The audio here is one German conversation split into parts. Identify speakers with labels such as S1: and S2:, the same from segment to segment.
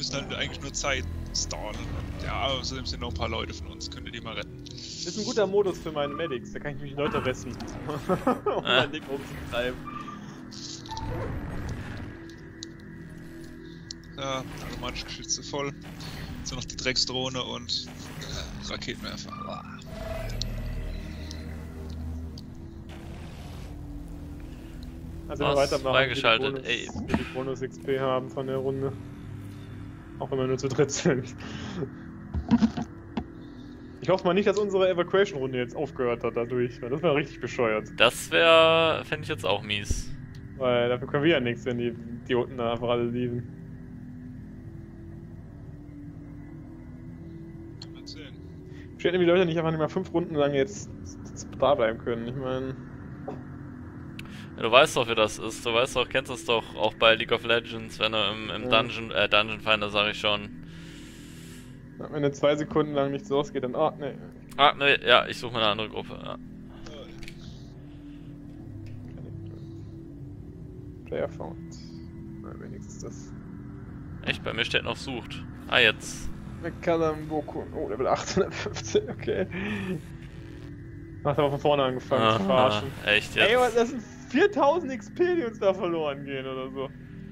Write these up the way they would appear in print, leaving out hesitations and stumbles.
S1: müssen halt eigentlich nur Zeit stallen. Ja, außerdem sind noch ein paar Leute von uns. Könnt ihr die mal retten?
S2: Das ist ein guter Modus für meine Medics, da kann ich mich Leute retten. Um mein Ding rumzutreiben.
S1: Ja, automatische Geschütze voll. Jetzt nur noch die Drecksdrohne und Raketenwerfer. Wow.
S2: Also wir weitermachen,
S3: freigeschaltet,
S2: wir die Bonus XP haben von der Runde. Auch wenn wir nur zu dritt sind. Ich hoffe mal nicht, dass unsere Evacuation-Runde jetzt aufgehört hat dadurch, weil das wäre richtig bescheuert.
S3: Das wäre, fände ich jetzt auch mies.
S2: Weil dafür können wir ja nichts, wenn die Idioten da einfach alle lieben.
S1: Mal sehen.
S2: Ich hätte die Leute nicht einfach nicht mal 5 Runden lang jetzt da bleiben können. Ich meine.
S3: Ja, du weißt doch, wie das ist. Du weißt doch, kennst das doch auch bei League of Legends, wenn du im Dungeon Finder, sag ich schon.
S2: Wenn 2 Sekunden lang nichts ausgeht, dann. Ah, ne.
S3: Ah, ne, ja, ich suche mal eine andere Gruppe. Ja.
S2: Player found. Na, wenigstens das.
S3: Echt, bei mir steht noch sucht. Ah, jetzt.
S2: McCallum Boku. Oh, Level 815, okay. Hat aber von vorne angefangen zu verarschen.
S3: Echt jetzt?
S2: Ey, was, das sind 4000 XP, die uns da verloren gehen oder so.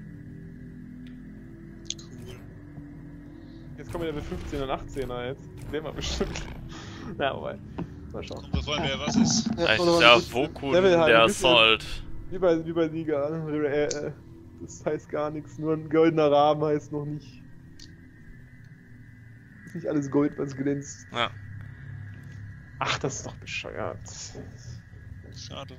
S1: Cool.
S2: Jetzt kommen wir Level 15 und 18er jetzt. Sehen wir bestimmt. Na, wobei. Mal schauen.
S1: Und bevor wer was ist.
S3: Echt, ja, Voku,
S2: Level halt
S3: der
S2: ein bisschen-
S3: Assault.
S2: Wie bei Liga. Das heißt gar nichts. Nur ein goldener Rahmen heißt noch nicht. Ist nicht alles Gold, was glänzt.
S3: Ja.
S2: Ach, das ist doch bescheuert.
S1: Schade.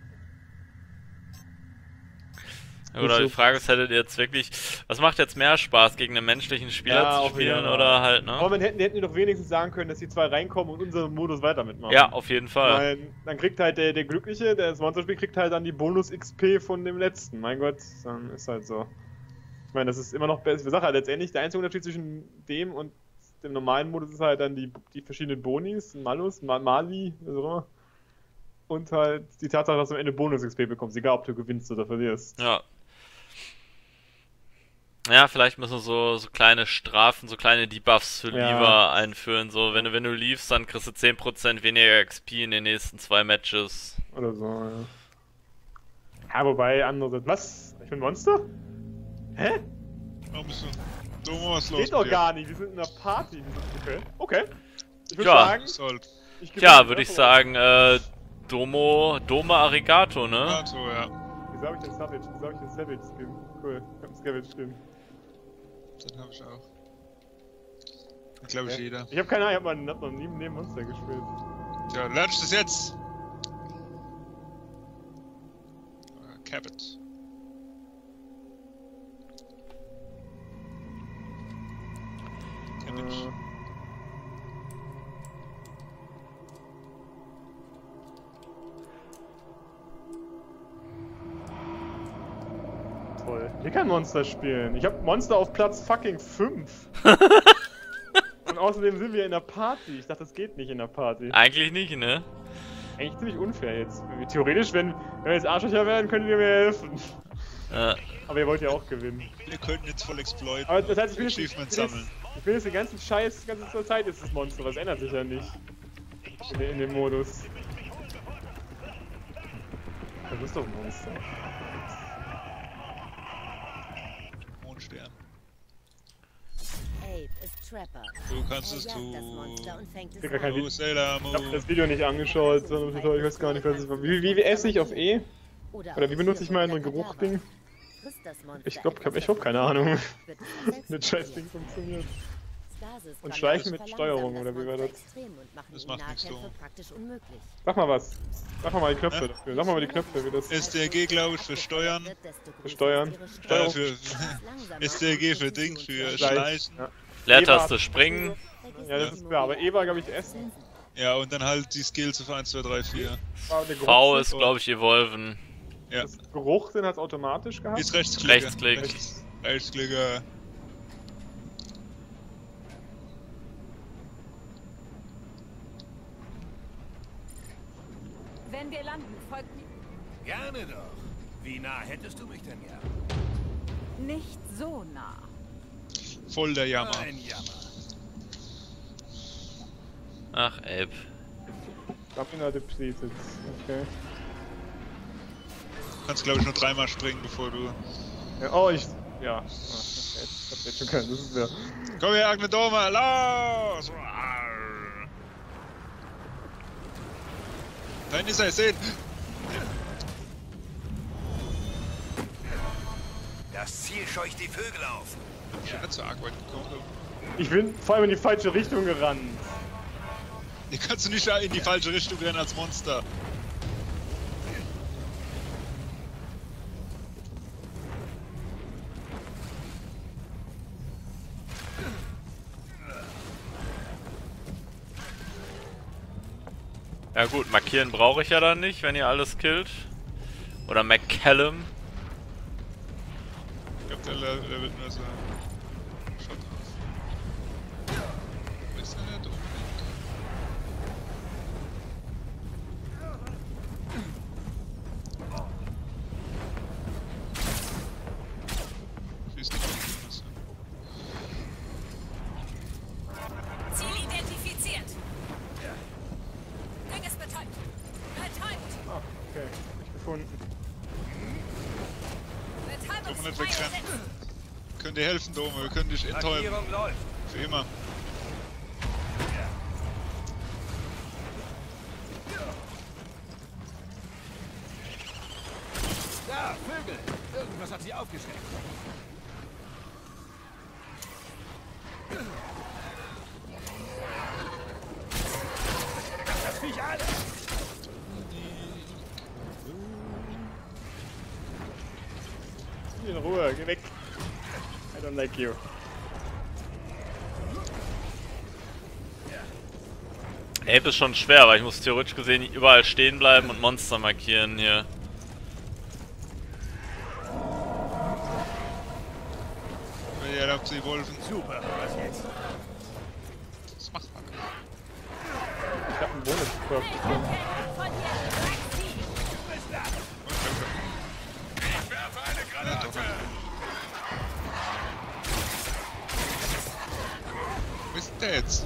S3: Oder die Frage ist, hättet ihr jetzt wirklich, was macht jetzt mehr Spaß, gegen einen menschlichen Spieler
S2: Ja,
S3: zu
S2: auch
S3: spielen
S2: wieder.
S3: oder halt, ne?
S2: Aber hätten die doch wenigstens sagen können, dass die 2 reinkommen und unseren Modus weiter mitmachen.
S3: Ja, auf jeden Fall.
S2: Weil dann kriegt halt der Glückliche, der das Monsterspiel, kriegt halt dann die Bonus-XP von dem letzten. Mein Gott, dann ist halt so. Ich meine, das ist immer noch besser. Ich sag halt letztendlich, der einzige Unterschied zwischen dem und dem normalen Modus ist halt dann die verschiedenen Bonis, Malus, Mali, was auch immer. Und halt die Tatsache, dass du am Ende Bonus-XP bekommst, egal ob du gewinnst oder verlierst.
S3: Ja. Ja, vielleicht müssen wir so kleine Strafen, so kleine Debuffs für
S2: Ja.
S3: Leaver einführen. So, wenn du leavest, dann kriegst du 10% weniger XP in den nächsten 2 Matches.
S2: Oder so, ja. Ja, wobei andere. Was? Ich bin Monster? Hä?
S1: Warum bist du? Domo, was los?
S2: Geht doch
S1: mit dir?
S2: gar nicht, wir sind in einer Party. Okay. Okay. Ich würde
S3: Ja.
S2: sagen,
S1: Assault.
S2: ich
S3: Tja, würde ich sagen, Dome Arigato, ne?
S1: Ja, so, ja.
S2: Wieso hab ich den Savage? Wieso hab ich den Savage Skin? Cool, ich hab einen Savage Skin.
S1: Den hab ich auch. Glaube ich
S2: Ja.
S1: jeder.
S2: Ich hab keine Ahnung, ich hab noch nie neben Monster gespielt.
S1: Tja, lernst du das jetzt? Cabot. Cabbage.
S2: Toll. Hier kann Monster spielen. Ich hab Monster auf Platz fucking 5. Und außerdem sind wir in der Party. Ich dachte, das geht nicht in der Party.
S3: Eigentlich nicht, ne?
S2: Eigentlich ziemlich unfair jetzt. Theoretisch, wenn wir jetzt Arschlöcher wären, könntet ihr mir helfen. Aber ihr wollt ja auch gewinnen.
S1: Wir könnten jetzt voll exploiten.
S2: Aber das heißt,
S1: Achievements sammeln.
S2: ich will jetzt den ganzen Scheiß, die ganze Zeit ist das Monster, was ändert sich ja nicht. In dem Modus. Das ist doch ein Monster.
S1: Mondstern.
S4: Abe ist Trapper.
S1: Du kannst
S4: Er
S1: es
S4: jagt
S1: tun.
S4: das Monster und fängt es
S2: Krieg gar kein
S4: ein.
S1: Oh, Sailor
S2: Ich hab
S1: Moon.
S2: das Video nicht angeschaut, sondern ich weiß gar nicht, was es war. Wie esse ich auf E? Oder wie benutze ich mein Geruchding?
S4: Frisst das Monster
S2: Ich glaube,
S4: etwas
S2: ich habe keine Ahnung,
S4: wird es
S2: wie das Scheißding funktioniert.
S4: Stasis
S2: Und
S4: kann
S2: Schleichen
S4: dadurch
S2: mit Steuerung,
S4: verlangsamen
S2: oder wie war
S4: das
S2: das?
S4: Monster extrem und machen
S1: Das
S4: ihm
S1: macht nichts
S4: Nahkämpfe
S1: so.
S4: praktisch unmöglich.
S2: Sag mal was. Sag mal die Knöpfe
S1: Hä?
S2: dafür. Sag mal die Knöpfe, wie das
S1: STRG, glaube ich, für Steuern.
S2: Für Steuern.
S1: Für STRG für Ding, für Schleichen.
S2: Ja.
S3: Leertaste springen.
S2: Ja, das ist klar. Aber E war, glaube ich, Essen.
S1: Ja, und dann halt die Skills auf 1, 2, 3, 4.
S2: War der
S3: V
S2: Geruch-
S3: ist, glaube ich, Evolven.
S1: Ja.
S2: Das Geruch, den hat es automatisch gehabt.
S1: Jetzt Rechtsklicker.
S3: Rechtsklick.
S1: Rechtsklicker.
S5: Wenn wir landen, folgt mir.
S6: Gerne doch. Wie nah hättest du mich denn gern?
S5: Nicht so nah.
S1: Voll der Jammer.
S5: Ein Jammer.
S3: Ach, Abe.
S2: Stamina depleted. Okay.
S1: Du kannst glaube ich nur 3-mal springen, bevor du...
S2: Ja, oh, ich. Ja. Ah, okay. Ich hab jetzt schon können. Das ist ja.
S1: Komm her, Agnedome, los! Da hinten ist er, seht!
S5: Das Ziel scheucht die Vögel auf.
S1: Ich bin nicht so arg weit gekommen.
S2: Ich bin vor allem in die falsche Richtung gerannt.
S1: Hier kannst du nicht in die falsche Richtung rennen als Monster.
S3: Ja gut, markieren brauche ich ja dann nicht, wenn ihr alles killt. Oder McCallum.
S1: Ich glaube, der levelt nur so. Shot auf. Wo ist denn der Dominik? Schießt nicht auf die Masse.
S6: Ziel identifiziert. Ding ist betäubt. Betäubt.
S2: Ah, okay. Nicht gefunden.
S1: Dürfen nicht wegrennen. Wir können dir helfen, Dome. Wir können dich enttäuben.
S5: Markierung läuft.
S1: Für immer.
S5: Da, Vögel. Irgendwas hat sie aufgeschreckt. Das Viech alle.
S2: In Ruhe, geh weg. I don't like you.
S3: Abe ist schon schwer, weil ich muss theoretisch gesehen überall stehen bleiben und Monster markieren hier.
S1: Ja, da habt ihr die Wolfen.
S5: Super, was jetzt?
S1: Das macht man.
S2: Ich hab einen Bonus-Perk bekommen.
S6: Von hier.
S5: Ich werfe eine Granate.
S1: Wo ist denn der jetzt?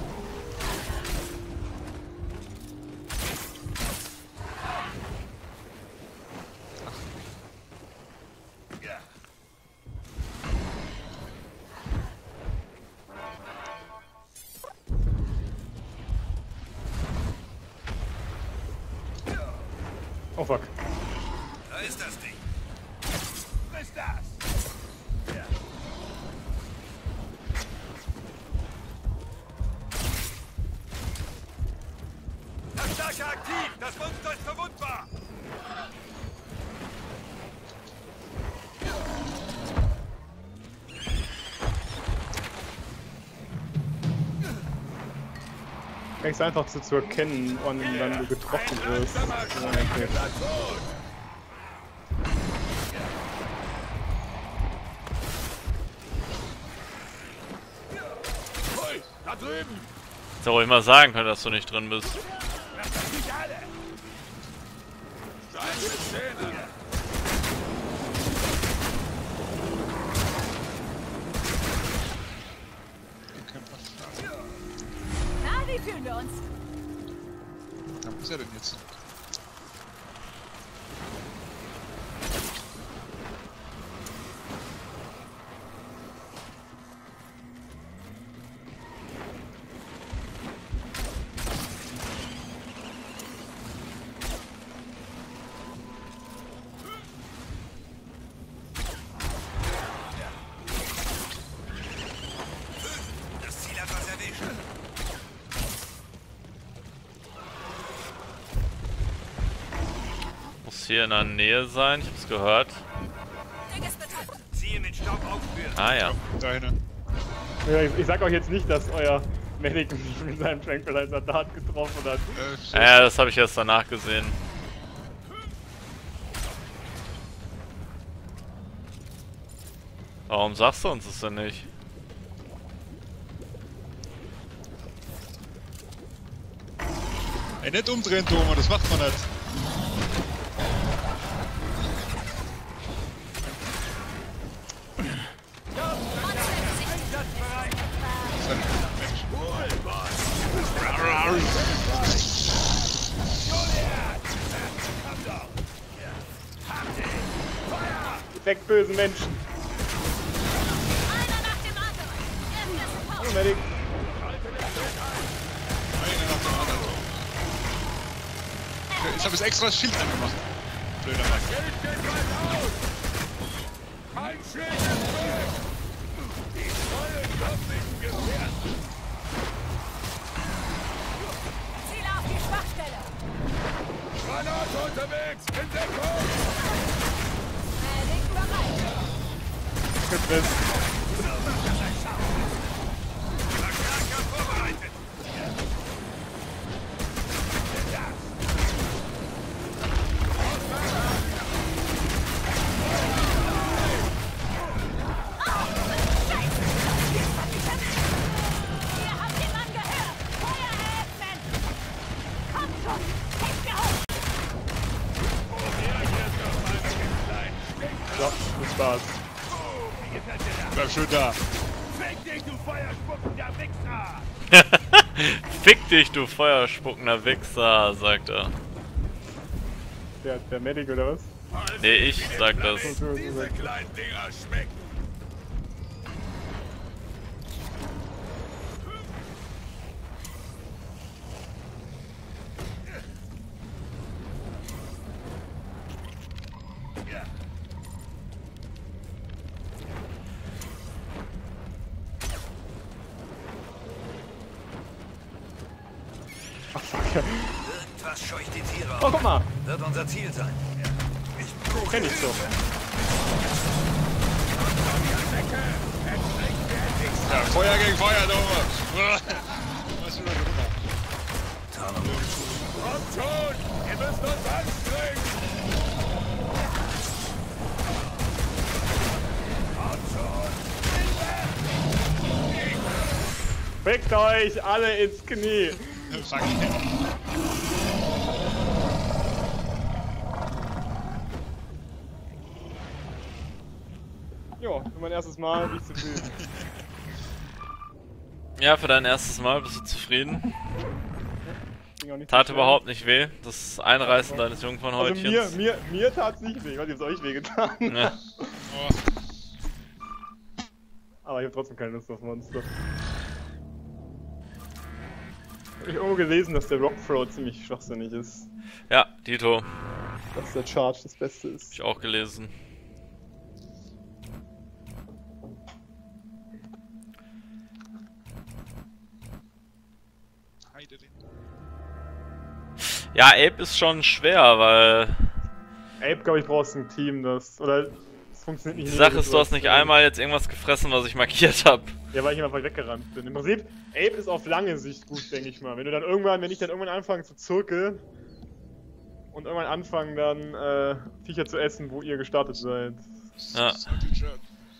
S2: Oh fuck.
S5: Da ist das Ding. Friss das. Verstärker aktiv. Das Monster ist verwundbar.
S2: Fängst einfach zu erkennen, wann dann du getroffen wirst. Ja, okay.
S5: Hui, da drüben.
S3: Hätte auch immer sagen können, dass du nicht drin bist.
S5: Das Viech alle. Seine Zähne.
S6: Na, wie fühlen wir uns?
S1: Ja, wo ist er denn jetzt?
S5: Das Ziel hat was erwischt.
S3: Muss hier in der Nähe sein, ich hab's gehört.
S6: Ding ist betäubt.
S5: Ziel mit Staub aufspüren.
S3: Ah ja.
S1: Deine.
S2: Ja, ich sag euch jetzt nicht, dass euer Medic mich mit seinem Tranquilizer Dart getroffen hat.
S3: Ja, das habe ich erst danach gesehen. Warum sagst du uns das denn nicht?
S1: Ey, nicht umdrehen, Doma, das macht man nicht.
S5: Einsatzbereit.
S1: extra Menschen.
S2: Weg böse Menschen.
S6: Einer nach dem anderen. Erster Support.
S2: Hallo Medic.
S1: Einer nach dem anderen. Okay, ich habe jetzt extra das Schild angemacht. Blöder Mann.
S5: Kein Schild ist weg! Die vollen Köpfigen Gefährten!
S6: Ziele auf die Schwachstelle.
S5: Granate unterwegs! In Deckung!
S6: Medic bereit.
S2: Getrifft.
S5: Verstärker vorbereitet!
S6: Ihr habt den Mann gehört. Feuer eröffnen. Kommt schon. Hebt mir hoch.
S2: So, viel Spaß.
S1: Bleib schön da.
S5: Fick dich, du feuerspuckender Wichser!
S3: Fick dich, du feuerspuckender Wichser, sagt er.
S2: Der Medic oder was?
S3: Nee, ich sag das.
S5: Diese kleinen Dinger schmecken!
S2: Ach fuck.
S5: Irgendwas scheucht die Tiere
S2: Oh,
S5: auf.
S2: guck mal.
S5: Wird unser Ziel sein.
S2: Den kenn ich so.
S1: Ja, Feuer gegen Feuer, Dome. Was ist denn da drüber?
S5: Kommt schon! Ihr müsst uns anstrengen! Kommt schon!
S2: Fickt euch alle ins Knie.
S1: Fuck yeah.
S2: Jo, für mein erstes Mal bin ich zufrieden.
S3: Ja, für dein erstes Mal bist du zufrieden.
S2: Ging auch nicht
S3: Tat
S2: so schwer.
S3: überhaupt nicht weh. Das Einreißen deines
S2: Also
S3: Jungfernhäutchens.
S2: mir tat's nicht weh. Ich weiß nicht, ob es euch wehgetan.
S3: Ja.
S1: Oh,
S2: Aber ich habe trotzdem keine Lust auf Monster. Hab ich irgendwo gelesen, dass der Rock Throw ziemlich schwachsinnig ist.
S3: Ja, Dito.
S2: Dass der Charge das Beste ist.
S3: Hab ich auch gelesen.
S1: Heideling.
S3: Ja, Ape ist schon schwer, weil
S2: Ape, glaube ich, brauchst ein Team, das. Oder es funktioniert nicht.
S3: die Sache ist, du hast nicht einmal jetzt irgendwas gefressen, was ich markiert habe.
S2: Ja, weil ich einfach weggerannt bin. Im Prinzip, Ape ist auf lange Sicht gut, denke ich mal. Wenn ich dann irgendwann anfange zu zirkeln und irgendwann anfangen dann Viecher zu essen, wo ihr gestartet seid.
S3: Ja.
S1: Salty Jerk.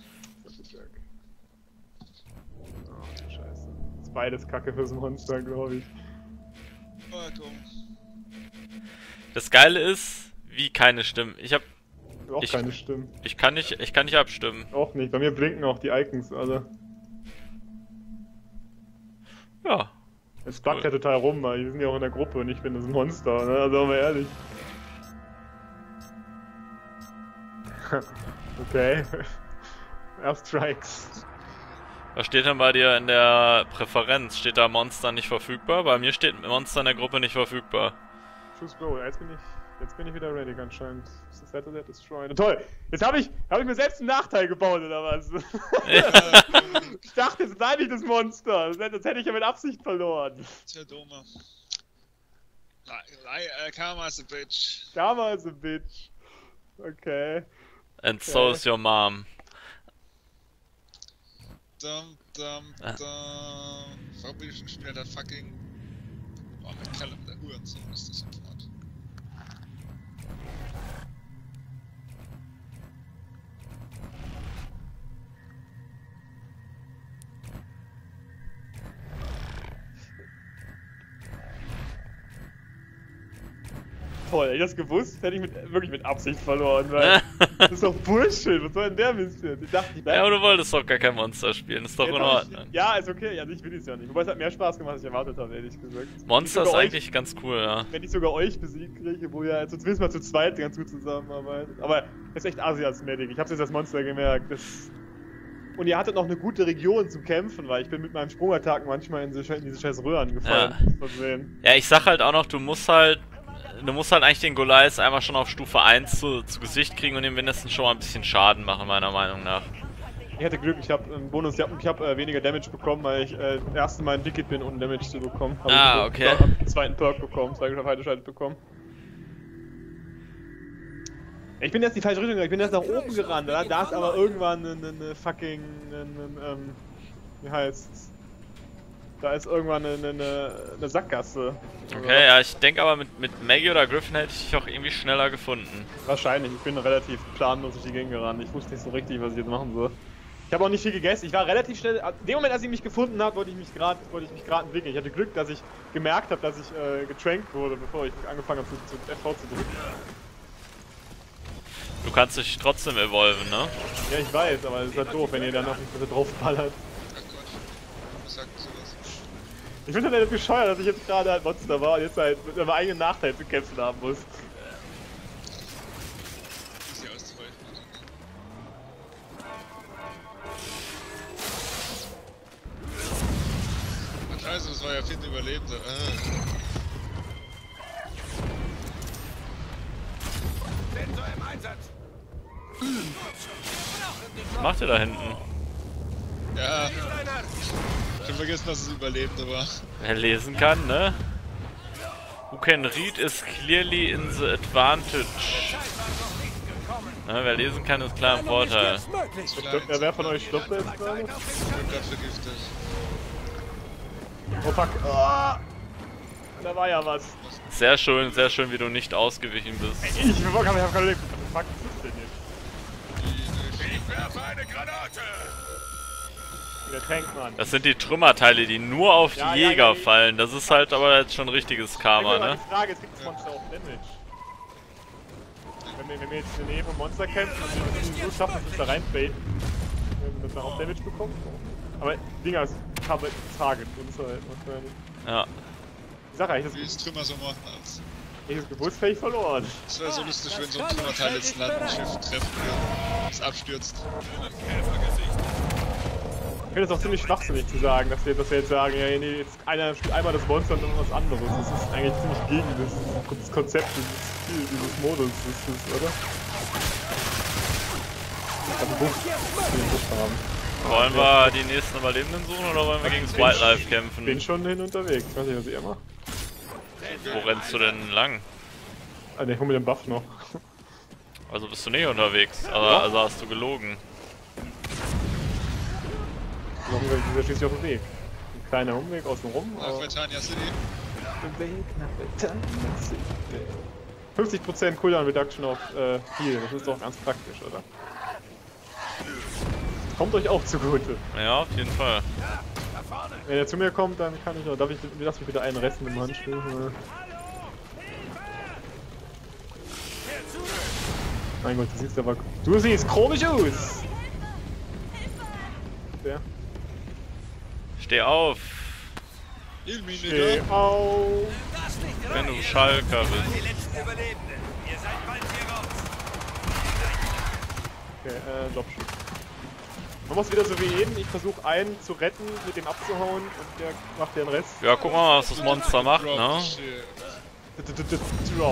S2: Ach du Scheiße. Ist beides Kacke fürs Monster, glaube ich.
S1: Oh, komm.
S3: Das Geile ist, wie keine Stimmen.
S2: Auch
S3: Ich-
S2: keine Stimmen.
S3: Ich kann nicht abstimmen.
S2: Auch nicht. Bei mir blinken auch die Icons alle.
S3: Ja.
S2: Es backt ja total rum, weil die sind ja auch in der Gruppe und ich bin das Monster, ne? Also mal ehrlich. Okay. Airstrikes.
S3: Was steht denn bei dir in der Präferenz? Steht da Monster nicht verfügbar? Bei mir steht Monster in der Gruppe nicht verfügbar.
S2: Choose Go, jetzt bin ich wieder ready anscheinend. Settle that destroy. Toll! Jetzt hab ich mir selbst einen Nachteil gebaut, oder was? Ich dachte, jetzt sei nicht das Monster. Das hätte ich ja mit Absicht verloren.
S1: Tja, Dome. Karma's a bitch.
S2: Damals a bitch. Okay.
S3: And so is your mom.
S1: Dum. Warum bin ich schon wieder der fucking... Oh, McCallum, der Hurensohn ist das sofort.
S2: toll. Hätte ich das gewusst, hätte ich wirklich mit Absicht verloren, weil das ist doch Bullshit. Was soll denn der Mist jetzt? Ich dachte, ich
S3: Ja, aber du wolltest doch gar kein Monster spielen, ist doch in Ordnung.
S2: Ja, ist okay. Also ich will es ja nicht. Wobei es hat mehr Spaß gemacht, als ich erwartet habe, ehrlich gesagt.
S3: Monster ist eigentlich ganz cool, ja.
S2: Wenn ich sogar euch besiegt kriege, wo ihr also zumindest mal zu zweit ganz gut zusammenarbeitet. Aber das ist echt Asi als Medic. Ich hab's jetzt als Monster gemerkt. Und ihr hattet noch eine gute Region zum Kämpfen, weil ich bin mit meinem Sprungattacken manchmal in diese scheiß Röhren gefallen.
S3: Ja, ich sag halt auch noch, du musst halt eigentlich den Goliath einmal schon auf Stufe 1 zu Gesicht kriegen und ihm mindestens schon mal ein bisschen Schaden machen, meiner Meinung nach.
S2: Ich hatte Glück, ich habe einen Bonus, ich habe weniger Damage bekommen, weil ich erst Mal entwickelt bin, ohne Damage zu bekommen.
S3: Okay.
S2: Ich habe den zweiten Perk bekommen, zwei Geschwindigkeit bekommen. Ich bin jetzt die falsche Richtung gegangen, ich bin jetzt nach oben gerannt, da ist aber irgendwann eine fucking, wie heißt's? Da ist irgendwann eine Sackgasse.
S3: Okay, ja, ich denke aber mit Maggie oder Griffin hätte ich dich auch irgendwie schneller gefunden.
S2: Wahrscheinlich, ich bin relativ planlos durch die Gegend gerannt, ich wusste nicht so richtig, was ich jetzt machen soll. Ich habe auch nicht viel gegessen, ich war relativ schnell, in dem Moment, als ich mich gefunden habe, wollte ich mich gerade entwickeln. Ich hatte Glück, dass ich gemerkt habe, dass ich getrankt wurde, bevor ich angefangen habe zu FV zu drücken.
S3: Du kannst dich trotzdem evolven, ne?
S2: Ja, ich weiß, aber es ist halt doof, wenn ihr dann noch nicht so draufballert.
S1: Ach Gott. Was sagt sowas?
S2: Ich finde halt bescheuert, dass ich jetzt gerade halt Monster war und jetzt halt mit meinem eigenen Nachteil zu kämpfen haben muss.
S1: Ist ja auszuweichen. Ach scheiße, das war ja Finn Überlebender.
S5: Sensor im Einsatz.
S3: Was macht ihr da hinten?
S1: Ja. Ich hab vergessen, dass es Überlebender war.
S3: Wer lesen kann, ne? Who can read is clearly in the advantage. Ne, wer lesen kann, ist klar im Vorteil.
S2: Wer von euch stoppt jetzt gerade?
S1: Ich bin gerade vergiftet.
S2: Oh fuck. Oh! Da war ja was.
S3: Sehr schön, wie du nicht ausgewichen bist.
S2: Ich hab keine Leben. Was ist das denn jetzt?
S5: Ich werfe eine Granate.
S2: Der Tankmann.
S3: Das sind die Trümmerteile, die nur auf die Jäger fallen. Das ist halt aber jetzt schon richtiges Karma, ne?
S2: Die Frage ist, kriegt das Monster auch Damage? Wenn wir jetzt in der Nähe vom Monster kämpfen und wir es so schaffen, dass wir da reinbaiten, dass wir auch Damage bekommen. Aber Dinger, es kam halt ein Target uns halt wahrscheinlich.
S3: Ja.
S2: Ich sag eigentlich,
S1: Wie ist Trümmer so machen als?
S2: ich das Geburtsfähig verloren.
S1: Es wäre so lustig, wenn so ein Trümmerteil jetzt ein Landenschiff treffen würde. Es abstürzt.
S2: Ich finde es auch ziemlich schwachsinnig zu sagen, dass wir jetzt sagen, ja nee, jetzt einer spielt einmal das Monster und dann was anderes. Das ist eigentlich ziemlich gegen das Konzept dieses Modus, oder?
S3: Wollen wir die nächsten Überlebenden suchen oder wollen wir gegen das Wildlife kämpfen?
S2: Ich bin schon hin unterwegs, ich weiß nicht, was ihr macht.
S3: Wo rennst du denn lang?
S2: Ah, ne, ich hol mir den Buff noch.
S3: Also bist du nicht unterwegs, also hast du gelogen.
S2: Dieser schließt sich auf den Weg. Ein kleiner Umweg außen rum.
S1: Nach Britannia City.
S2: Der Weg nach Britannia City. 50% Cooldown Reduction auf Heal, das ist doch ganz praktisch, oder? Kommt euch auch zugute.
S3: Ja, auf jeden Fall.
S2: Wenn er zu mir kommt, dann kann ich noch. Lass mich bitte einen Rest mit dem Handschuh. Mein Gott, du siehst komisch aus! Der.
S3: Steh auf,
S2: Steh auf!
S3: wenn du Schalker bist.
S5: Die letzten Überlebenden. Ihr seid bald hier raus.
S2: Okay, Dropshoot. Man muss wieder so wie eben, ich versuche einen zu retten, mit dem abzuhauen und der macht den Rest.
S3: Ja, guck mal, was das Monster macht, ne?
S2: Drop.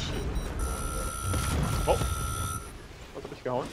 S2: Oh. Was hab ich gehauen?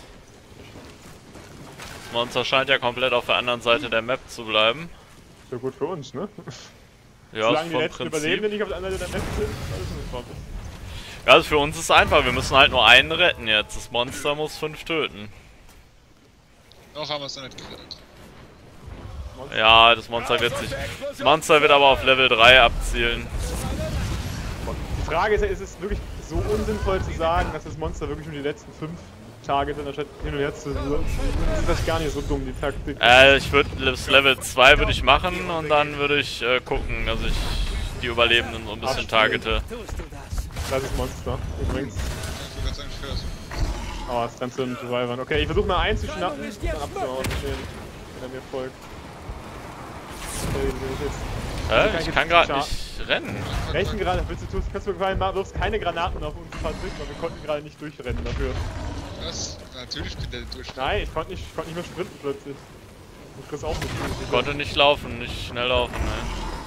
S3: Das Monster scheint ja komplett auf der anderen Seite der Map zu bleiben.
S2: Ist ja gut für uns, ne?
S3: Ja,
S2: Solange die
S3: vom
S2: letzten Überlebenden
S3: Prinzip.
S2: nicht auf der anderen Seite der Map sind, alles in Ordnung.
S3: Ja, also für uns ist es einfach, wir müssen halt nur einen retten jetzt. Das Monster muss 5 töten.
S1: Noch haben wir es noch nicht gerettet.
S3: Ja, das Monster wird sich. Das Monster wird aber auf Level 3 abzielen.
S2: Die Frage ist ja, ist es wirklich so unsinnvoll zu sagen, dass das Monster wirklich nur die letzten 5 Targets anstatt hin und her zu rühren? Das ist vielleicht gar nicht so dumm, die Taktik.
S3: Ich würde das Level 2 würde ich machen und dann würde ich gucken, dass ich die Überlebenden so ein bisschen targete.
S2: Das ist Monster, übrigens.
S1: Ich würde ganz eigentlich fair.
S2: Oh, es rennt zu den Survivern. Okay, ich versuche mal einzuschnappen, dann abzuhauen, wenn er mir folgt. Okay, den will ich jetzt.
S3: Ich kann gerade nicht rennen.
S2: Welchen Granaten willst du tun? Kannst du mir gefallen machen, wirfst keine Granaten auf uns Fahrzeug, weil wir konnten gerade nicht durchrennen dafür.
S1: Was? Natürlich könnt ihr durch.
S2: Nein, ich konnte nicht mehr sprinten plötzlich. Und Chris auch nicht.
S3: Ich konnte nicht laufen, nicht schnell laufen, ne.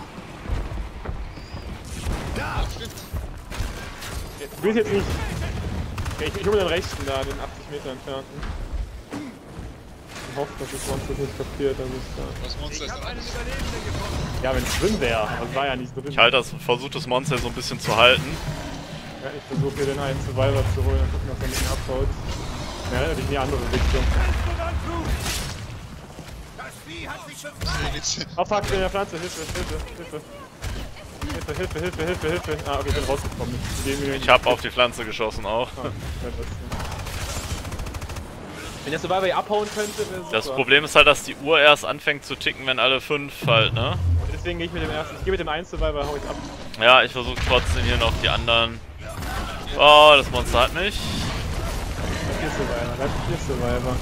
S1: Ja, stimmt.
S2: Du willst jetzt nicht. Okay, ich hole den rechten da, den 80 Meter entfernten. Ich hoffe, dass das Monster nicht kapiert, dass ich da.
S1: Das Monster ist dann alles.
S2: Ja, wenn es drin wäre, aber es war ja nicht drin.
S3: Ich halte versuche das Monster so ein bisschen zu halten.
S2: Ja, ich versuche hier den einen Survivor zu holen und gucken, dass er mit ihm abhaut. Ja, natürlich in die andere Richtung.
S5: Das Vieh hat sich befreit!
S2: Oh fuck, in der Pflanze, Hilfe. Hilfe. Ah, okay, ich bin rausgekommen.
S3: Ich habe auf die Pflanze geschossen auch.
S2: Wenn der Survivor hier abhauen könnte, wäre super.
S3: Das Problem ist halt, dass die Uhr erst anfängt zu ticken, wenn alle 5 halt, ne?
S2: Deswegen gehe ich mit dem ersten. Ich gehe mit dem einen Survivor, hau ich ab.
S3: Ja, ich versuche trotzdem hier noch die anderen. Oh, das Monster hat mich.
S2: Bleib 4 Survivor.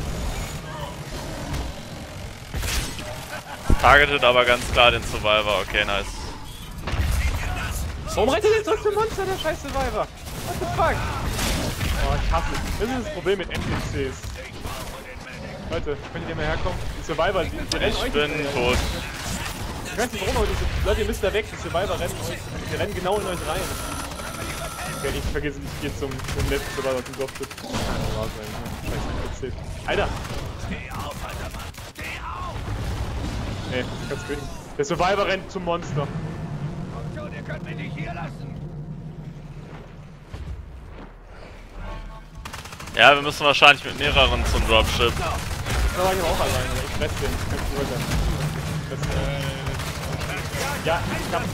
S3: Targetet aber ganz klar den Survivor. Okay, nice.
S2: Warum rennt ihr denn zurück zum Monster, der scheiß Survivor? What the fuck? Oh, ich hasse es. Das ist das Problem mit NPCs. Leute, könnt ihr mal herkommen? Die Survivor, die rennen euch
S3: Ich bin
S2: hinterher.
S3: tot.
S2: Ich weiß nicht warum, aber Leute, ihr müsst da weg. Die Survivor rennen euch. Die rennen genau in euch rein. Okay, ich vergesse, ich gehe zum letzten Survivor, zum Dropship. Kann ja wahr sein, ne? Scheiße, NPC. Alter! Nee, ich kann's kriegen. Der Survivor rennt zum Monster.
S5: Kommt schon, ihr könnt mich nicht hier lassen!
S3: Ja, wir müssen wahrscheinlich mit mehreren zum Dropship.
S2: Da war ich aber auch alleine. Ich fress den. Ich kann nicht weiter. Ja, ich hab.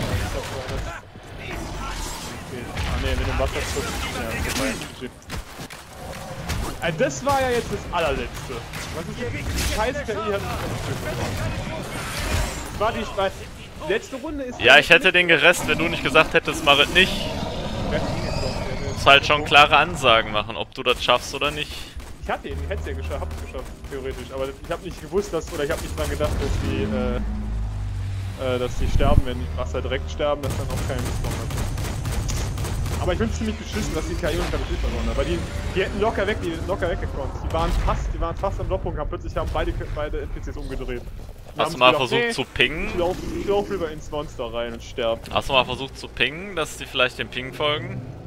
S2: Okay. Ah ne, mit dem Wasserschutz. Ja, das war ja nicht geschickt. Das war ja jetzt das allerletzte. Was ist die scheiß KI hat das war die letzte Runde ist.
S3: Ja, ich hätte den gerestet, wenn du nicht gesagt hättest, mach es nicht. Du musst halt schon klare Ansagen machen, ob du das schaffst oder nicht.
S2: Ich hatte ihn, ich hätte es ja geschafft, hab's geschafft, theoretisch. Aber ich habe nicht gewusst, dass, oder ich habe nicht dran gedacht, dass die sterben, wenn die Wasser direkt sterben, dass dann auch keinen Respawn hat. Aber ich finde es ziemlich beschissen, dass die KI uns keine Hilfe verloren hat, weil die hätten locker weggekommen. Die waren fast am Doppelpunkt, plötzlich haben beide NPCs umgedreht.
S3: Hast du mal versucht zu pingen?
S2: Ich lauf lieber ins Monster rein und sterbe.
S3: Hast du mal versucht zu pingen, dass die vielleicht dem Ping folgen?